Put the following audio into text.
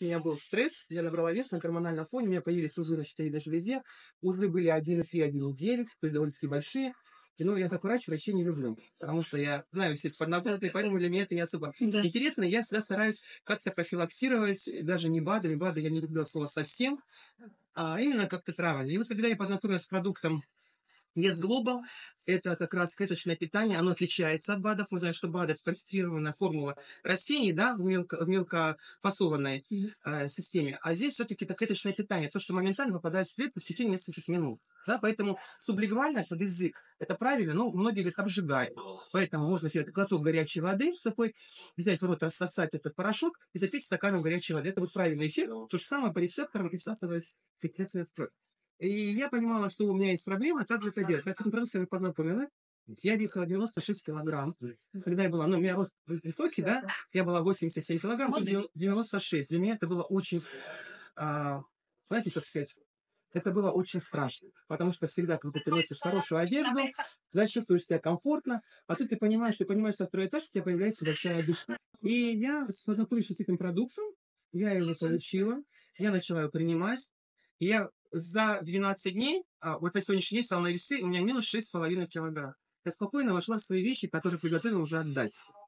у меня был стресс, я набрала вес на гормональном фоне, у меня появились узлы на щитовидной железе, узлы были 1,3, 1,9, то есть довольно-таки большие. И, ну, я как врач врачей не люблю, потому что я знаю все эти подноготные, поэтому для меня это не особо Да. интересно. Я всегда стараюсь как-то профилактировать, даже не БАДами, БАДы я не люблю от слова совсем, а именно как-то травами. И вот когда я познакомилась с продуктом Yes Global — это как раз клеточное питание, оно отличается от БАДов. Мы знаем, что БАД — это концентрированная формула растений, да, в мелкофасованной Мгм. системе. А здесь все-таки это клеточное питание, то, что моментально попадает в клетку в течение нескольких минут. Да, поэтому сублингвально под язык это правильно, но многие говорят, обжигает. Поэтому можно взять глоток горячей воды, такой, взять в рот, рассосать этот порошок и запить стаканом горячей воды. Это вот правильный эффект. То же самое по рецепторам и всасывается в кровь. И я понимала, что у меня есть проблема, как же это делать. Как с этим продуктом познакомилась. Я весила 96 килограмм. Когда я была, ну, у меня рост высокий, да, я была 87 килограмм, тут 96. Для меня это было очень, а, знаете, как сказать, это было очень страшно, потому что всегда, когда ты носишь хорошую одежду, значит, чувствуешь себя комфортно, а тут ты понимаешь, что второй этаж, у тебя появляется большая одежда. И я, познакомившись с этим продуктом, я его получила, я начала его принимать, и я за 12 дней, вот на сегодняшний день стала на весы, у меня минус 6,5 килограмм. Я спокойно вошла в свои вещи, которые приготовила уже отдать.